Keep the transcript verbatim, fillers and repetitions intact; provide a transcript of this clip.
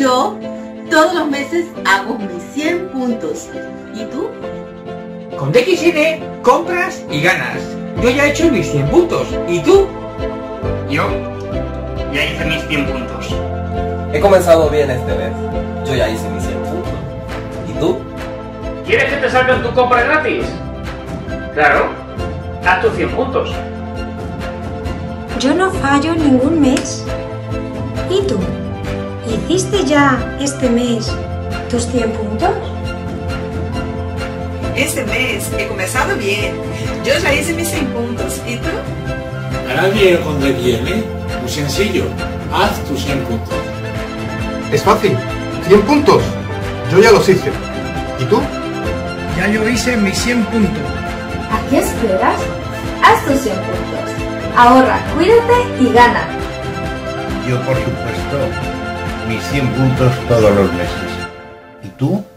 Yo todos los meses hago mis cien puntos. ¿Y tú? Con D X N compras y ganas. Yo ya he hecho mis cien puntos. ¿Y tú? Yo ya hice mis cien puntos. He comenzado bien este mes. Yo ya hice mis cien puntos. ¿Y tú? ¿Quieres que te salgan tu compra gratis? Claro, haz tus cien puntos. Yo no fallo ningún mes. ¿Y tú? ¿Hiciste ya este mes tus cien puntos? Este mes he comenzado bien. Yo ya hice mis cien puntos. ¿Y tú? ¿Harás bien con D X N? Muy sencillo. Haz tus cien puntos. Es fácil. cien puntos. Yo ya los hice. ¿Y tú? Ya yo hice mis cien puntos. ¿A qué esperas? Haz tus cien puntos. Ahorra, cuídate y gana. Yo, por supuesto, mis cien puntos todos los meses. ¿Y tú?